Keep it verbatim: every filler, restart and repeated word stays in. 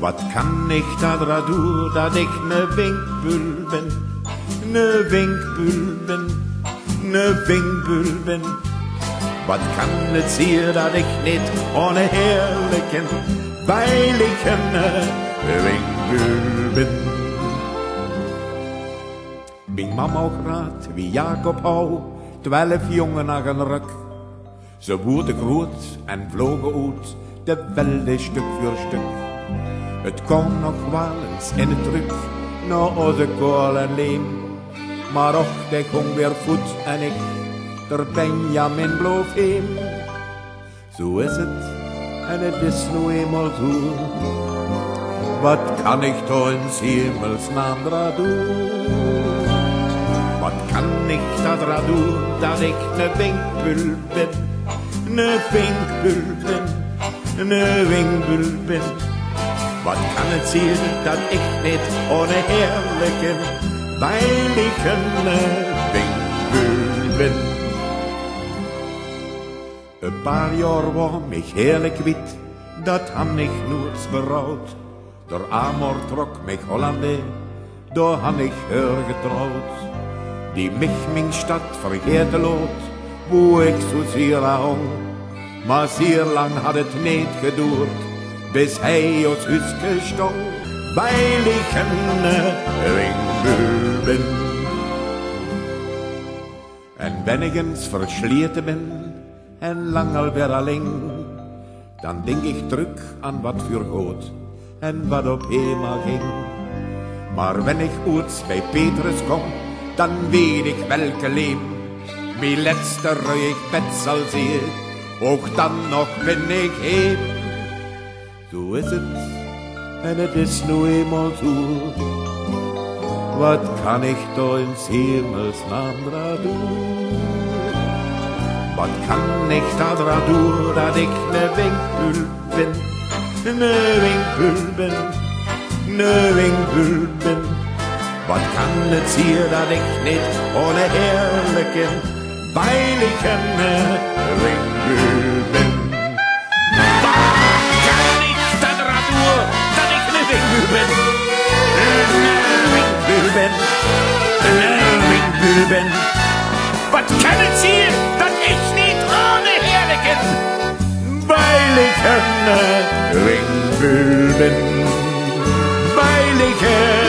Wat kan ik dat doen dat ik ne winkbul ben, ne winkbul ben, ne winkbul ben. Wat kan het zien dat ik niet onheerlijke, weilige winkbul ben. Mijn mama ook raad wie Jacob hou, twaalf jongen naar een ruk. Ze woerden groot en vlogen uit de welde stuk voor stuk. Het kon nog wel eens in het druk, nou onze kool en leem. Maar och, ik hong weer goed en ik, der Benjamin bloof heem. Zo is het, en het is nu eenmaal zo. Wat kan ik toch in hemelsnaam dra doen? Wat kan ik dat dra doen, dat ik ne winkbul ben, ne winkbul ben, ne winkbul ben. Wat kan het zien dat ik niet onheerlijke, weilige winkbul ben. Een paar jaar was mich heerlijk wit, dat han ik nooit berouwd. Door Amor trok mich Hollande, door han ik haar getrouwd. Die mich mijn stad vergeten lood, wo ik zo zeer aan hong. Maar zeer lang had het niet geduurd, bis hij ons huske stong, weil ich een winkbul ben. En wenn ik eens versleten ben, en lang alweer alleen, dan denk ik terug aan wat voor goed en wat op eenmaal ging. Maar wenn ik ooit bij Petrus kom, dan weet ik welke leem, mijn laatste ruig bed zal zien, ook dan nog ben ik heem. Zo is het, en het is nu eenmaal zo. Wat kan ik toch in hemelsnaam dra doen? Wat kan ik dat dra doen, dat ik ne winkbul ben, ne winkbul ben, ne winkbul ben. Wat kan het zien dat ik niet oneerlijke, weilige winkbul ben? Wat kan ik dat dra doen, dat ik ne winkbul ben, ne winkbul ben, ne winkbul ben? Wat kan het zien dat ik niet oneerlijke, weilige winkbul ben, weilige